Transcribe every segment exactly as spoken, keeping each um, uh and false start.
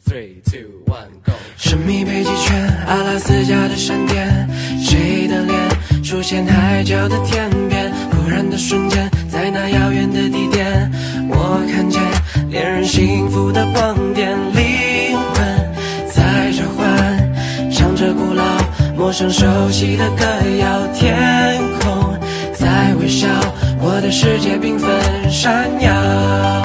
Three, two, one, go！ 神秘北极圈，阿拉斯加的闪电，谁的脸出现海角的天边？忽然的瞬间，在那遥远的地点，我看见恋人幸福的光点，灵魂在召唤，唱着古老、陌生、熟悉的歌谣，天空在微笑，我的世界缤纷闪耀。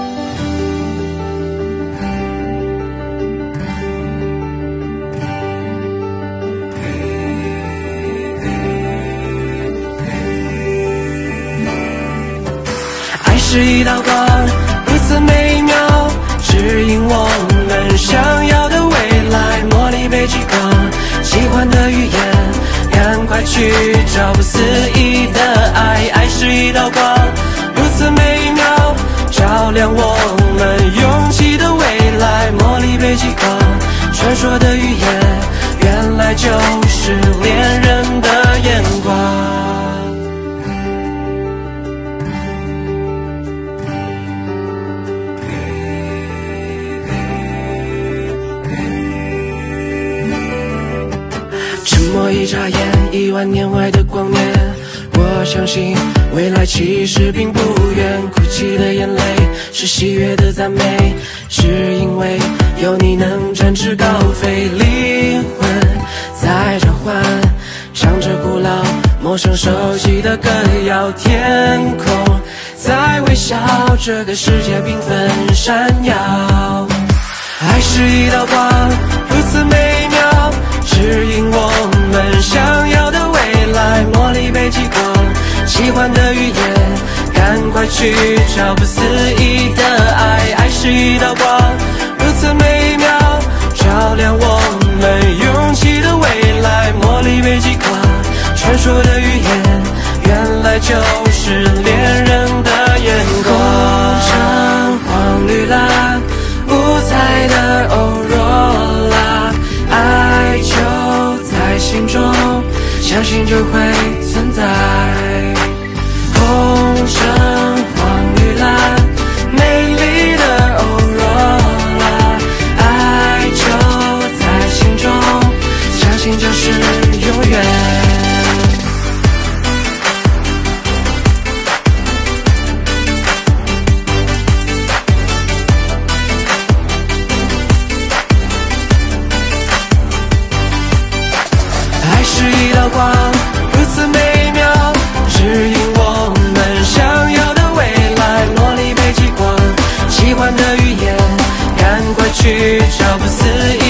是一道光，如此美妙，指引我们想要的未来。茉莉北极光，喜欢的语言，赶快去找不思议的爱。爱是一道光，如此美妙，照亮我们勇气的未来。茉莉北极光，传说的语言，原来就是恋人的眼光。沉默一眨眼，一万年外的光年，我相信未来其实并不远。哭泣的眼泪是喜悦的赞美，是因为有你能展翅高飞。灵魂在召唤，唱着古老、陌生、熟悉的歌谣，天空在微笑，这个世界缤纷闪耀。爱是一道光，如此美妙，指引我们想要的未来。茉莉北极光，喜欢的语言，赶快去找不思议的爱。爱是一道光，如此美妙，照亮我们勇气的未来。茉莉北极光，传说的语言，原来就是恋人的眼光。红橙黄绿蓝，五彩的欧若拉，爱就在心中，相信就会存在。红橙黄绿蓝，美丽的欧若拉，爱就在心中，相信就是永远。是一道光，如此美妙，指引我们想要的未来。茉莉北极光，喜欢的语言，赶快去找不思议